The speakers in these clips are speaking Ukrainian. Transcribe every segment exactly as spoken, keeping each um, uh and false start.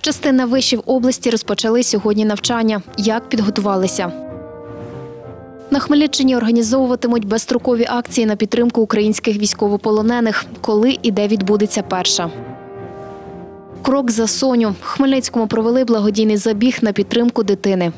Частина вишів області розпочали сьогодні навчання. Як підготувалися? На Хмельниччині організовуватимуть безстрокові акції на підтримку українських військовополонених. Коли і де відбудеться перша? Крок за Соню. В Хмельницькому провели благодійний забіг на підтримку дитини.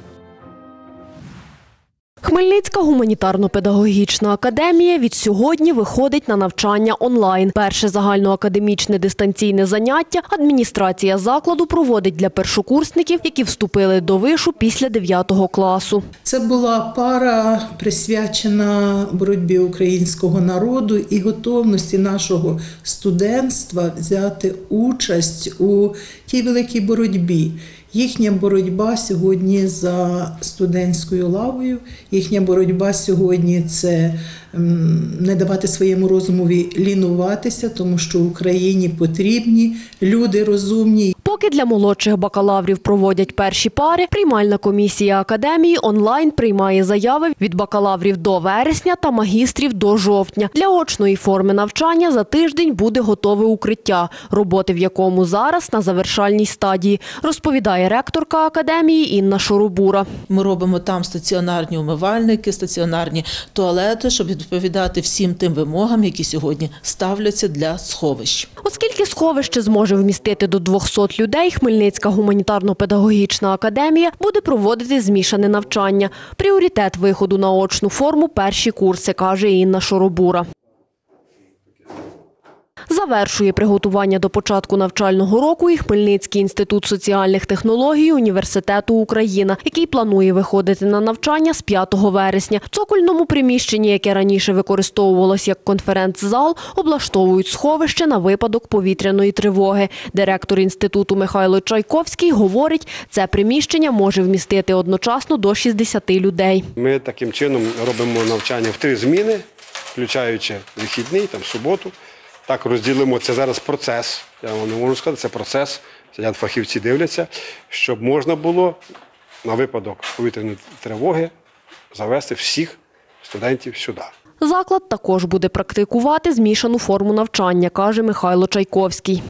Хмельницька гуманітарно-педагогічна академія від сьогодні виходить на навчання онлайн. Перше загальноакадемічне дистанційне заняття адміністрація закладу проводить для першокурсників, які вступили до вишу після дев'ятого класу. Це була пара, присвячена боротьбі українського народу і готовності нашого студентства взяти участь у тій великій боротьбі. Їхня боротьба сьогодні за студентською лавою, їхня боротьба сьогодні – це не давати своєму розумові лінуватися, тому що Україні потрібні люди розумні. Поки для молодших бакалаврів проводять перші пари, приймальна комісія академії онлайн приймає заяви від бакалаврів до вересня та магістрів до жовтня. Для очної форми навчання за тиждень буде готове укриття, роботи в якому зараз на завершальній стадії, розповідає ректорка академії Інна Шоробура. Ми робимо там стаціонарні умивальники, стаціонарні туалети, щоб відповідати всім тим вимогам, які сьогодні ставляться для сховищ. Оскільки сховище зможе вмістити до двохсот людей, Хмельницька гуманітарно-педагогічна академія буде проводити змішане навчання. Пріоритет виходу на очну форму – перші курси, каже Інна Шоробура. Завершує приготування до початку навчального року і Хмельницький інститут соціальних технологій Університету «Україна», який планує виходити на навчання з п'ятого вересня. В цокольному приміщенні, яке раніше використовувалось як конференц-зал, облаштовують сховище на випадок повітряної тривоги. Директор інституту Михайло Чайковський говорить, це приміщення може вмістити одночасно до шістдесяти людей. Ми таким чином робимо навчання в три зміни, включаючи вихідний, там, суботу. Так розділимо, це зараз процес, я вам не можу сказати, це процес, сидять фахівці дивляться, щоб можна було на випадок повітряної тривоги завести всіх студентів сюди. Заклад також буде практикувати змішану форму навчання, каже Михайло Чайковський.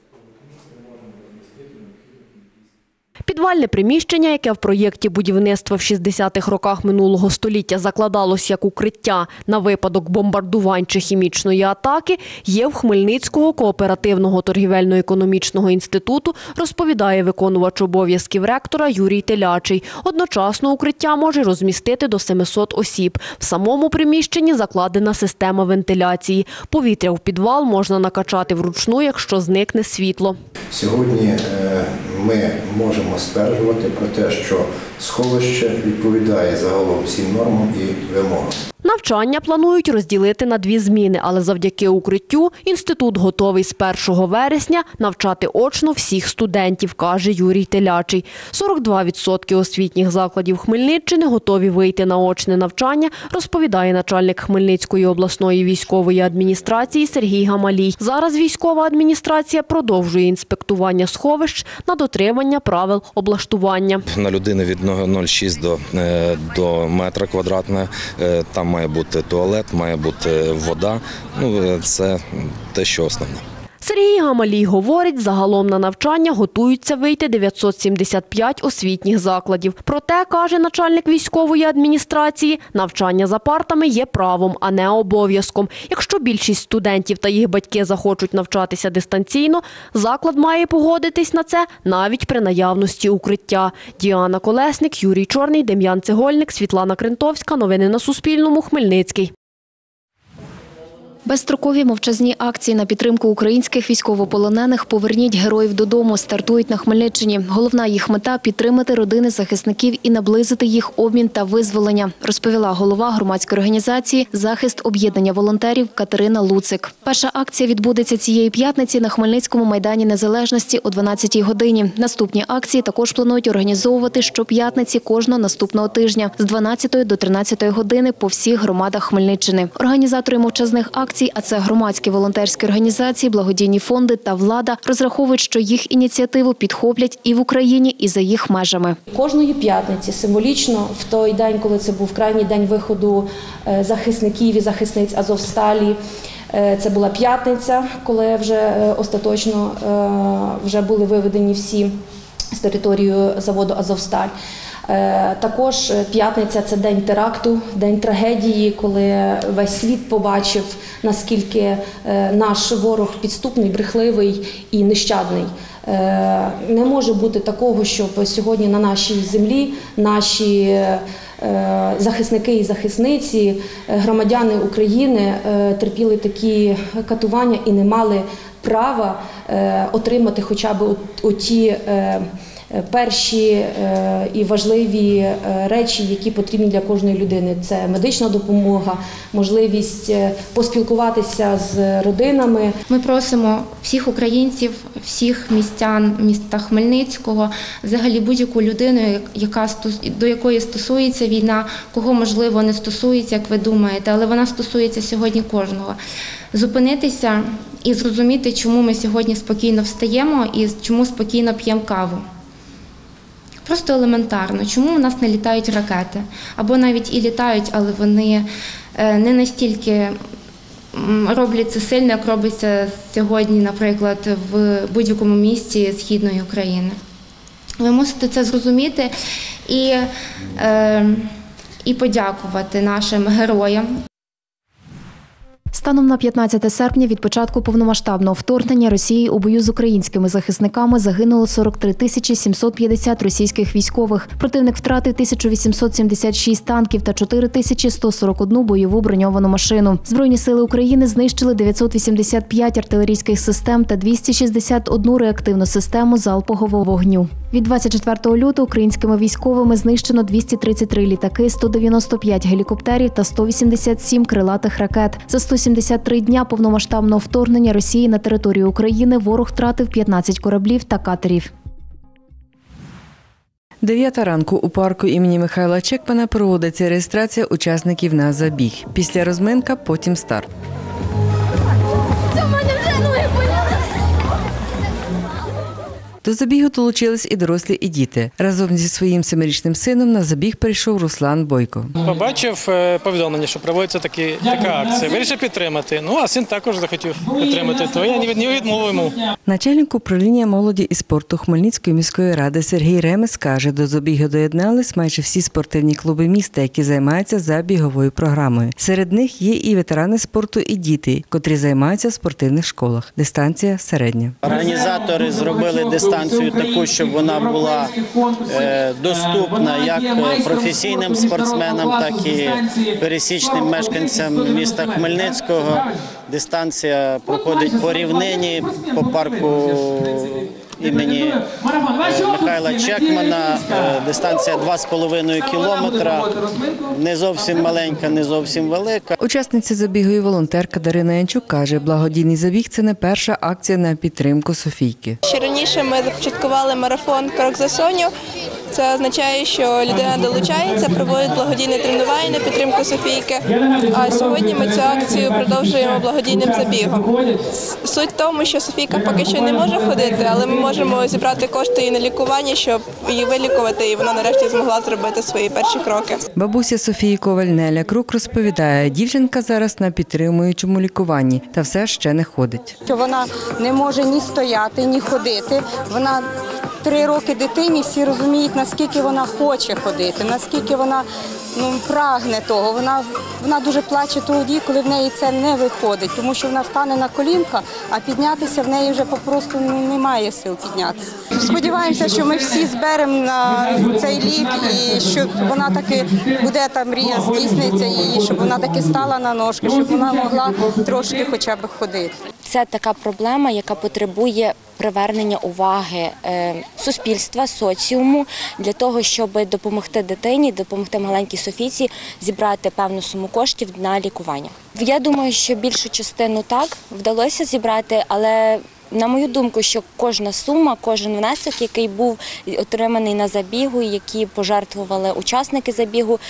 Підвальне приміщення, яке в проєкті будівництва в шістдесятих роках минулого століття закладалось як укриття на випадок бомбардувань чи хімічної атаки, є в Хмельницького кооперативного торгівельно-економічного інституту, розповідає виконувач обов'язків ректора Юрій Телячий. Одночасно укриття може розмістити до семисот осіб. В самому приміщенні закладена система вентиляції. Повітря в підвал можна накачати вручну, якщо зникне світло. Сьогодні ми можемо стверджувати про те, що сховище відповідає загалом всім нормам і вимогам. Навчання планують розділити на дві зміни, але завдяки укриттю інститут готовий з першого вересня навчати очно всіх студентів, каже Юрій Телячий. сорок два відсотки освітніх закладів Хмельниччини готові вийти на очне навчання, розповідає начальник Хмельницької обласної військової адміністрації Сергій Гамалій. Зараз військова адміністрація продовжує інспектування сховищ на дотримання правил облаштування. На людини від нуль цілих шість до, до метра квадратного там має бути туалет, має бути вода. Ну, це те, що основне. Сергій Гамалій говорить, загалом на навчання готуються вийти дев'ятсот сімдесят п'ять освітніх закладів. Проте, каже начальник військової адміністрації, навчання за партами є правом, а не обов'язком. Якщо більшість студентів та їх батьки захочуть навчатися дистанційно, заклад має погодитись на це навіть при наявності укриття. Діана Колесник, Юрій Чорний, Дем'ян Цегольник, Світлана Крентовська. Новини на Суспільному. Хмельницький. Безстрокові мовчазні акції на підтримку українських військовополонених «Поверніть героїв додому» стартують на Хмельниччині. Головна їх мета – підтримати родини захисників і наблизити їх обмін та визволення, розповіла голова громадської організації «Захист об'єднання волонтерів» Катерина Луцик. Перша акція відбудеться цієї п'ятниці на Хмельницькому майдані Незалежності о дванадцятій годині. Наступні акції також планують організовувати щоп'ятниці кожного наступного тижня з дванадцятої до тринадцятої години по всіх громадах Хмельниччини. Організатори мовчазних акцій акцій, а це громадські волонтерські організації, благодійні фонди та влада, розраховують, що їх ініціативу підхоплять і в Україні, і за їх межами. Кожної п'ятниці символічно в той день, коли це був крайній день виходу захисників і захисниць Азовсталі, це була п'ятниця, коли вже остаточно вже були виведені всі з території заводу «Азовсталь». Також п'ятниця – це день теракту, день трагедії, коли весь світ побачив, наскільки наш ворог підступний, брехливий і нещадний. Не може бути такого, щоб сьогодні на нашій землі наші захисники і захисниці, громадяни України терпіли такі катування і не мали права отримати хоча б оті перші і важливі речі, які потрібні для кожної людини. Це медична допомога, можливість поспілкуватися з родинами. Ми просимо всіх українців, всіх містян міста Хмельницького, взагалі будь-яку людину, яка, до якої стосується війна, кого, можливо, не стосується, як ви думаєте, але вона стосується сьогодні кожного. Зупинитися і зрозуміти, чому ми сьогодні спокійно встаємо і чому спокійно п'ємо каву. Просто елементарно, чому у нас не літають ракети, або навіть і літають, але вони не настільки роблять це сильно, як робиться сьогодні, наприклад, в будь-якому місті Східної України. Ви мусите це зрозуміти і, е, і подякувати нашим героям. Станом на п'ятнадцяте серпня від початку повномасштабного вторгнення Росії у бою з українськими захисниками загинуло сорок три тисячі сімсот п'ятдесят російських військових. Противник втратив тисячу вісімсот сімдесят шість танків та чотири тисячі сто сорок одну бойову броньовану машину. Збройні сили України знищили дев'ятсот вісімдесят п'ять артилерійських систем та двісті шістдесят одну реактивну систему залпового вогню. Від двадцять четвертого лютого українськими військовими знищено двісті тридцять три літаки, сто дев'яносто п'ять гелікоптерів та сто вісімдесят сім крилатих ракет. За сто сімдесят три дня повномасштабного вторгнення Росії на територію України ворог втратив п'ятнадцять кораблів та катерів. Дев'ята ранку у парку імені Михайла Чекмана проводиться реєстрація учасників на забіг. Після розминка, потім старт. До забігу долучились і дорослі, і діти. Разом зі своїм семирічним сином на забіг прийшов Руслан Бойко. Побачив повідомлення, що проводиться такі, така акція. Вирішив підтримати. Ну, а син також захотів підтримати, то я не відмовив йому. Начальник управління молоді і спорту Хмельницької міської ради Сергій Ремес каже, до забігу доєднались майже всі спортивні клуби міста, які займаються забіговою програмою. Серед них є і ветерани спорту, і діти, котрі займаються в спортивних школах. Дистанція середня. Організатори зробили дистанцію таку, щоб вона була е, доступна як професійним спортсменам, так і пересічним мешканцям міста Хмельницького. Дистанція проходить по рівнині, по парку імені Михайла Чекмана. Дистанція два з половиною кілометра. Не зовсім маленька, не зовсім велика. Учасниця забігу і волонтерка Дарина Янчук каже, благодійний забіг – це не перша акція на підтримку Софійки. Ще раніше ми започаткували марафон «Крок за Соню». Це означає, що людина долучається, проводить благодійне тренування на підтримку Софійки. А сьогодні ми цю акцію продовжуємо благодійним забігом. Суть в тому, що Софійка поки що не може ходити, але ми можемо зібрати кошти її на лікування, щоб її вилікувати, і вона нарешті змогла зробити свої перші кроки. Бабуся Софії Коваль Неля Крук розповідає, дівчинка зараз на підтримуючому лікуванні, та все ще не ходить. Вона не може ні стояти, ні ходити. Вона три роки дитині, всі розуміють, наскільки вона хоче ходити, наскільки вона ну, прагне того. Вона, вона дуже плаче тоді, коли в неї це не виходить, тому що вона стане на колінка, а піднятися в неї вже попросту ну, немає сил піднятися. Сподіваємося, що ми всі зберемо на цей лік і що вона таки буде, та мрія здійсниться її, щоб вона таки стала на ножки, щоб вона могла трошки хоча б ходити. Це така проблема, яка потребує привернення уваги суспільства, соціуму, для того, щоб допомогти дитині, допомогти маленькій Софійці зібрати певну суму коштів на лікування. Я думаю, що більшу частину так вдалося зібрати, але на мою думку, що кожна сума, кожен внесок, який був отриманий на забігу, які пожертвували учасники забігу,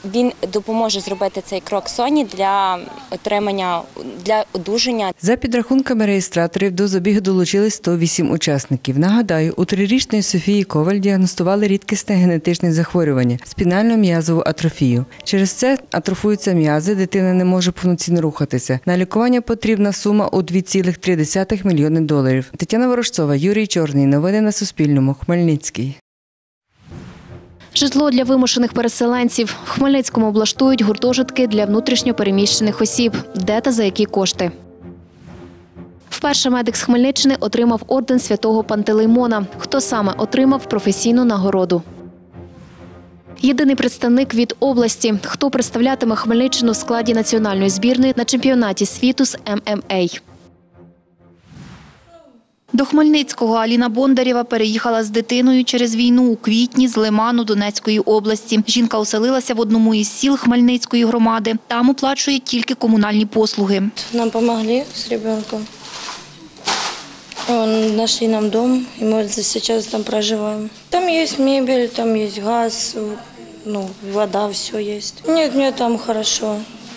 він допоможе зробити цей крок Соні для отримання, для одужання. За підрахунками реєстраторів, до забігу долучились сто вісім учасників. Нагадаю, у трирічної Софії Коваль діагностували рідкісне генетичне захворювання – спінально-м'язову атрофію. Через це атрофуються м'язи, дитина не може повноцінно рухатися. На лікування потрібна сума у два цілих три десятих мільйони доларів. Тетяна Ворожцова, Юрій Чорний. Новини на Суспільному. Хмельницький. Житло для вимушених переселенців. В Хмельницькому облаштують гуртожитки для внутрішньо переміщених осіб. Де та за які кошти? Вперше медик з Хмельниччини отримав орден Святого Пантелеймона. Хто саме отримав професійну нагороду? Єдиний представник від області. Хто представлятиме Хмельниччину в складі національної збірної на чемпіонаті світу з ем ем а? До Хмельницького Аліна Бондарєва переїхала з дитиною через війну у квітні з Лиману Донецької області. Жінка оселилася в одному із сіл Хмельницької громади. Там оплачує тільки комунальні послуги. Нам допомогли з дитиною. Нашли нам дом, і ми зараз там проживаємо. Там є мебель, там є газ, ну, вода, все є. Ні, мені там добре.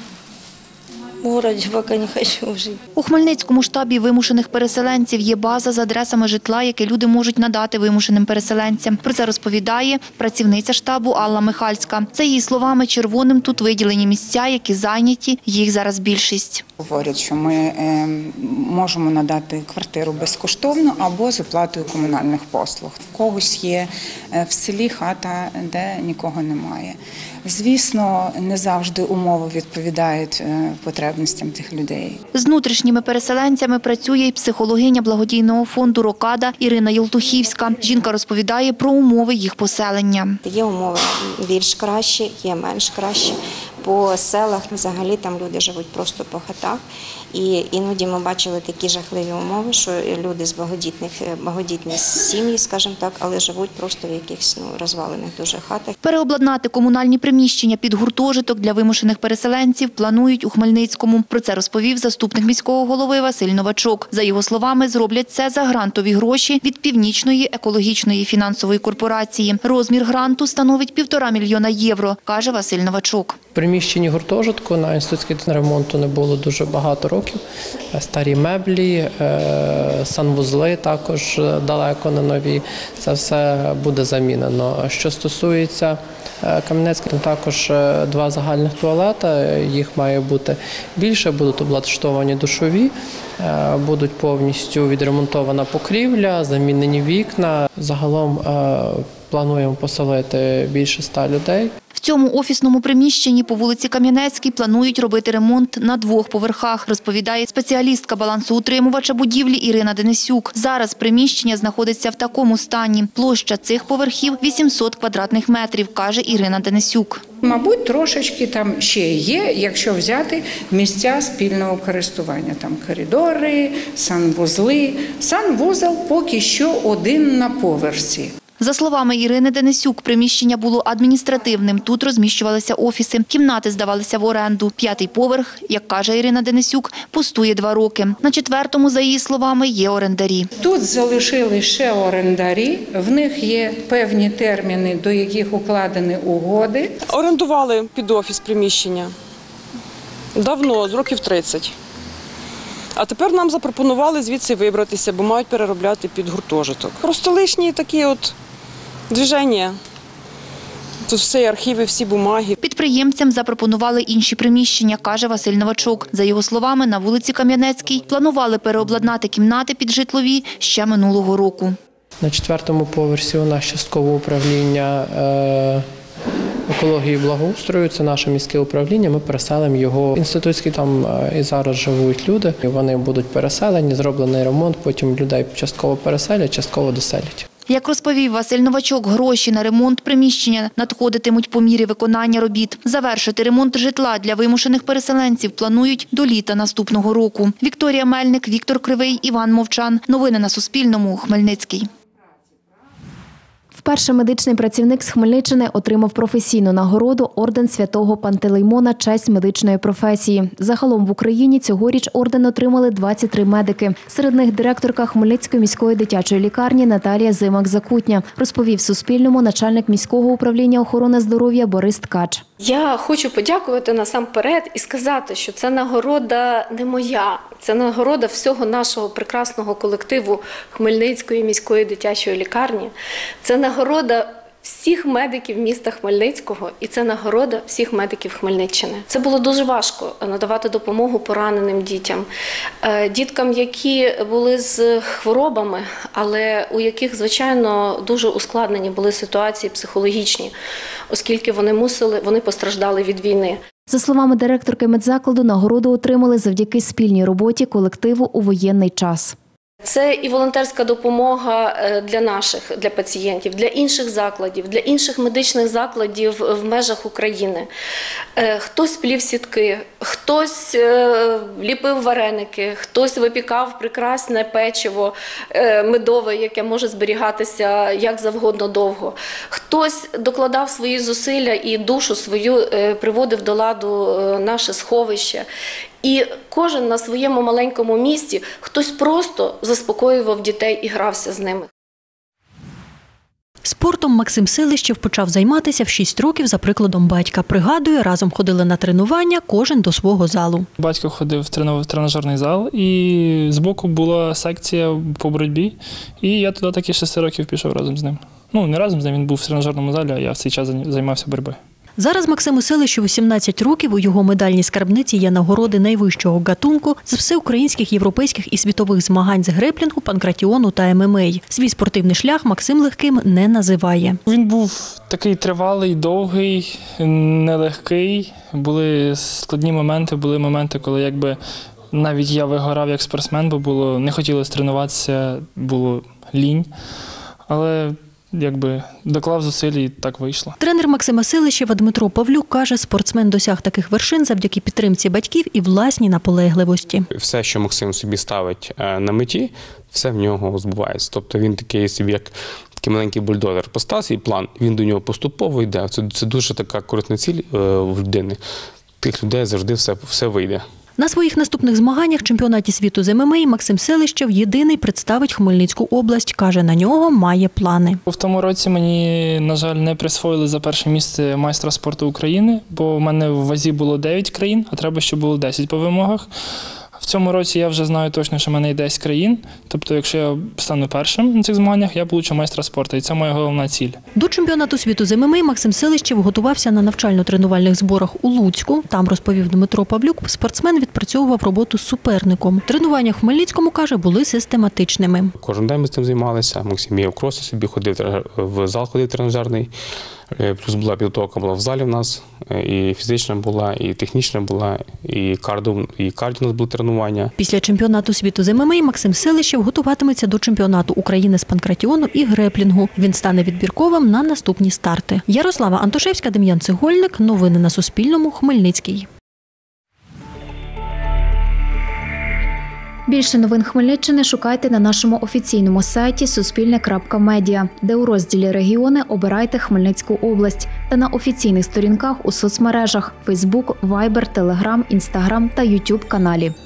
В городі поки не хочу жити. У Хмельницькому штабі вимушених переселенців є база з адресами житла, яке люди можуть надати вимушеним переселенцям. Про це розповідає працівниця штабу Алла Михальська. За її словами, червоним тут виділені місця, які зайняті, їх зараз більшість. Говорять, що ми можемо надати квартиру безкоштовно або з оплатою комунальних послуг. В когось є в селі хата, де нікого немає. Звісно, не завжди умови відповідають потребностям тих людей. З внутрішніми переселенцями працює і психологиня благодійного фонду «Рокада» Ірина Єлтухівська. Жінка розповідає про умови їх поселення. Є умови більш кращі, є менш кращі. По селах взагалі там люди живуть просто по хатах. І іноді ми бачили такі жахливі умови, що люди з благодітних, благодітні сім'ї, скажімо так, але живуть просто в якихось ну, розвалених дуже хатах. Переобладнати комунальні приміщення під гуртожиток для вимушених переселенців планують у Хмельницькому. Про це розповів заступник міського голови Василь Новачок. За його словами, зроблять це за грантові гроші від Північної екологічної фінансової корпорації. Розмір гранту становить півтора мільйона євро, каже Василь Новачок. В приміщенні гуртожитку на інститутській ремонту не було дуже багато років. Старі меблі, санвузли також далеко не нові. Це все буде замінено. Що стосується Кам'янецького, також два загальних туалети, їх має бути більше, будуть облаштовані душові, будуть повністю відремонтована покрівля, замінені вікна. Загалом плануємо поселити більше ста людей. В цьому офісному приміщенні по вулиці Кам'янецькій планують робити ремонт на двох поверхах, розповідає спеціалістка балансоутримувача будівлі Ірина Денисюк. Зараз приміщення знаходиться в такому стані. Площа цих поверхів – вісімсот квадратних метрів, каже Ірина Денисюк. Мабуть, трошечки там ще є, якщо взяти місця спільного користування. Там коридори, санвузли. Санвузол поки що один на поверсі. За словами Ірини Денисюк, приміщення було адміністративним. Тут розміщувалися офіси. Кімнати здавалися в оренду. П'ятий поверх, як каже Ірина Денисюк, пустує два роки. На четвертому, за її словами, є орендарі. Тут залишили ще орендарі. В них є певні терміни, до яких укладені угоди. Орендували під офіс приміщення. Давно, з років тридцять. А тепер нам запропонували звідси вибратися, бо мають переробляти під гуртожиток. Просто лишні такі от движення. Тут все архіви, всі бумаги. Підприємцям запропонували інші приміщення, каже Василь Новачок. За його словами, на вулиці Кам'янецькій планували переобладнати кімнати під житлові ще минулого року. На четвертому поверсі у нас часткове управління е екології і благоустрою, це наше міське управління, ми переселимо його. Інститутські там і зараз живуть люди, вони будуть переселені, зроблений ремонт, потім людей частково переселять, частково доселять. Як розповів Василь Новачок, гроші на ремонт приміщення надходитимуть по мірі виконання робіт. Завершити ремонт житла для вимушених переселенців планують до літа наступного року. Вікторія Мельник, Віктор Кривий, Іван Мовчан. Новини на Суспільному. Хмельницький. Вперше медичний працівник з Хмельниччини отримав професійну нагороду орден Святого Пантелеймона «Честь медичної професії». Загалом в Україні цьогоріч орден отримали двадцять три медики. Серед них директорка Хмельницької міської дитячої лікарні Наталія Зимак-Закутня, розповів Суспільному начальник міського управління охорони здоров'я Борис Ткач. Я хочу подякувати насамперед і сказати, що це нагорода не моя, це нагорода всього нашого прекрасного колективу Хмельницької міської дитячої лікарні. Це нагорода всіх медиків міста Хмельницького і це нагорода всіх медиків Хмельниччини. Це було дуже важко надавати допомогу пораненим дітям, діткам, які були з хворобами, але у яких, звичайно, дуже ускладнені були ситуації психологічні, оскільки вони мусили, вони постраждали від війни. За словами директорки медзакладу, нагороду отримали завдяки спільній роботі колективу у воєнний час. Це і волонтерська допомога для наших, для пацієнтів, для інших закладів, для інших медичних закладів в межах України. Хтось плів сітки, хтось ліпив вареники, хтось випікав прекрасне печиво медове, яке може зберігатися як завгодно довго. Хтось докладав свої зусилля і душу свою приводив до ладу наше сховище. І кожен на своєму маленькому місці, хтось просто заспокоював дітей і грався з ними. Спортом Максим Селищев почав займатися в шість років за прикладом батька. Пригадує, разом ходили на тренування, кожен до свого залу. Батько ходив в тренажерний зал, і збоку була секція по боротьбі, і я туди таки шести років пішов разом з ним. Ну, не разом з ним, він був в тренажерному залі, а я в цей час займався боротьбою. Зараз Максиму Селищеву сімнадцять років, у його медальній скарбниці є нагороди найвищого гатунку з всеукраїнських, європейських і світових змагань з греплінгу, панкратіону та ем ем а. Свій спортивний шлях Максим легким не називає. Він був такий тривалий, довгий, нелегкий. Були складні моменти, були моменти, коли якби навіть я вигорав як спортсмен, бо було, не хотілося тренуватися, було лінь. Але якби доклав зусиль і так вийшло. Тренер Максима Селищева Дмитро Павлюк каже, спортсмен досяг таких вершин завдяки підтримці батьків і власній наполегливості. Все, що Максим собі ставить на меті, все в нього збувається. Тобто він такий собі, як такий маленький бульдозер. Постав свій план, він до нього поступово йде. Це, це дуже така корисна ціль в людини. Тих людей завжди все, все вийде. На своїх наступних змаганнях чемпіонаті світу з ем ем а Максим Селищев єдиний представить Хмельницьку область. Каже, на нього має плани. В тому році мені, на жаль, не присвоїли за перше місце майстра спорту України, бо в мене в вазі було дев'ять країн, а треба, щоб було десять по вимогах. В цьому році я вже знаю точно, що в мене є десять країн. Тобто, якщо я стану першим на цих змаганнях, я получу майстра спорту. І це моя головна ціль. До чемпіонату світу з ем ем а Максим Селищев готувався на навчально-тренувальних зборах у Луцьку. Там, розповів Дмитро Павлюк, спортсмен відпрацьовував роботу з суперником. Тренування в Хмельницькому, каже, були систематичними. Кожен день ми з цим займалися. Максим є в кроси собі, ходив в зал, ходив тренажерний. Плюс була підготовка була в залі в нас, і фізична була, і технічна була, і кардіо, і кардіо у нас було тренування. Після чемпіонату світу з ем ем а Максим Селищев готуватиметься до чемпіонату України з панкратіону і греплінгу. Він стане відбірковим на наступні старти. Ярослава Антошевська, Дем'ян Цегольник. Новини на Суспільному. Хмельницький. Більше новин Хмельниччини шукайте на нашому офіційному сайті суспільне крапка медіа, де у розділі «Регіони» обирайте Хмельницьку область та на офіційних сторінках у соцмережах – Фейсбук, Вайбер, Телеграм, Інстаграм та Ютуб каналі.